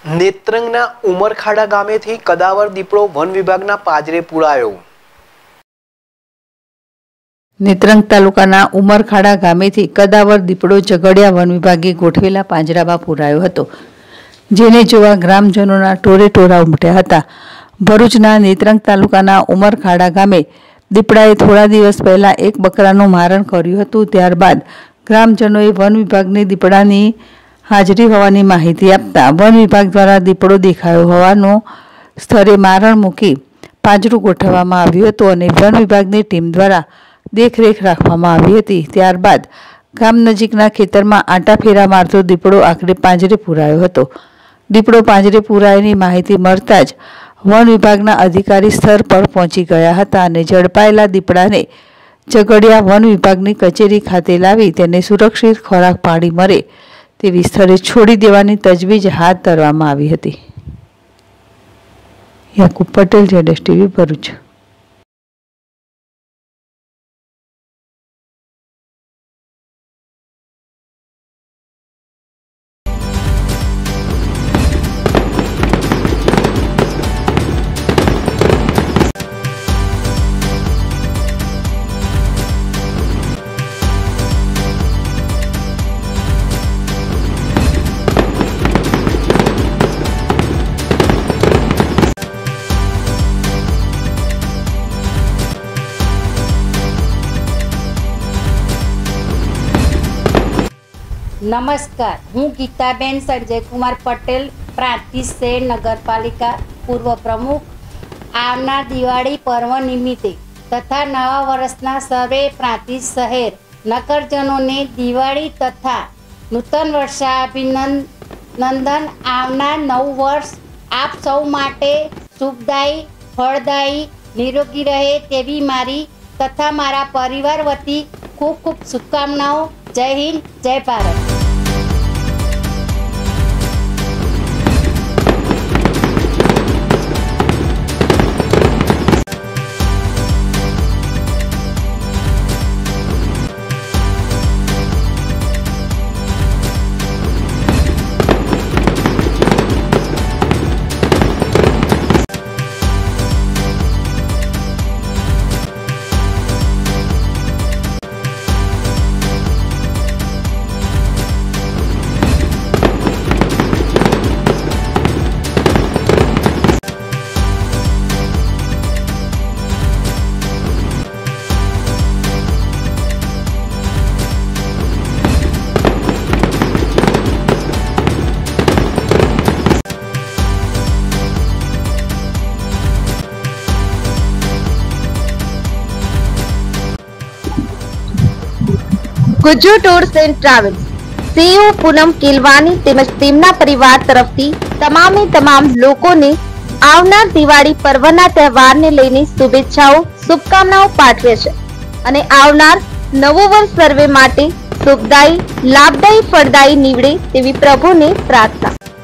નેત્રંગના ઉમરખાડા ગામેથી કદાવર દીપડો વન વિભાગના પાંજરે પુરાયો। નેત્રંગ તાલુકાના ઉમરખાડા ગામેથી કદાવર દીપડો ઝઘડિયા વન વિભાગે ગોઠવેલા પાંજરામાં પુરાયો હતો, જેને જોવા ગ્રામજનોના ટોરે ટોરા ઉમટ્યા હતા। ભરૂચના નેત્રંગ તાલુકાના ઉમરખાડા ગામે દીપડાએ થોડા દિવસ પહેલા એક બકરાનું મારણ કર્યું હતું। ત્યારબાદ ગ્રામજનોએ વન વિભાગને દીપડાની હાજરી હોવાની માહિતી આપતા વન વિભાગ દ્વારા દીપડો દેખાયો હોવાનો સ્થળે મારણ મૂકી પાંજરું ગોઠવવામાં આવ્યું હતું અને વન વિભાગની ટીમ દ્વારા દેખરેખ રાખવામાં આવી હતી। ત્યારબાદ ગામ નજીકના ખેતરમાં આંટા ફેરા મારતો દીપડો આખરે પાંજરે પુરાયો હતો। દીપડો પાંજરે પુરાયાની માહિતી મળતા જ વન વિભાગના અધિકારી સ્થળ પર પહોંચી ગયા હતા અને ઝડપાયેલા દીપડાને ઝઘડિયા વન વિભાગની કચેરી ખાતે લાવી તેને સુરક્ષિત ખોરાક પાણી મળે તેવી સ્થળે છોડી દેવાની તજવીજ હાથ ધરવામાં આવી હતી। યાકુબ પટેલ, ZSTV, ભરૂચ। नमस्कार, हूँ गीताबेन संजयकुमार पटेल, प्रांतिज शहर नगरपालिका पूर्व प्रमुख। आवनार दिवाળી पर्व निमित्ते तथा नवा वर्षना सर्वे प्रांतिज शहर नगरजनों ने दिवाળી तथा नूतन वर्षाभिनंदन। आवनार नव वर्ष आप सौ माटे सुखदायी, फलदायी, निरोगी रहे तेवी मारी तथा मारा परिवार वती खूब खूब शुभकामनाओं। जय हिंद, जय Bharat. Gujju tours and travels CEO Poonam Kilwani તેમજ તેમના પરિવાર તરફથી તમામ લોકોને આવનાર દિવાળી પર્વના તહેવારને લઈને શુભેચ્છાઓ, શુભકામનાઓ પાઠવે છે અને આવનાર નવું વર્ષ સર્વે માટે સુખદાયી, લાભદાયી, ફળદાયી નીવડે તેવી પ્રભુને પ્રાર્થના।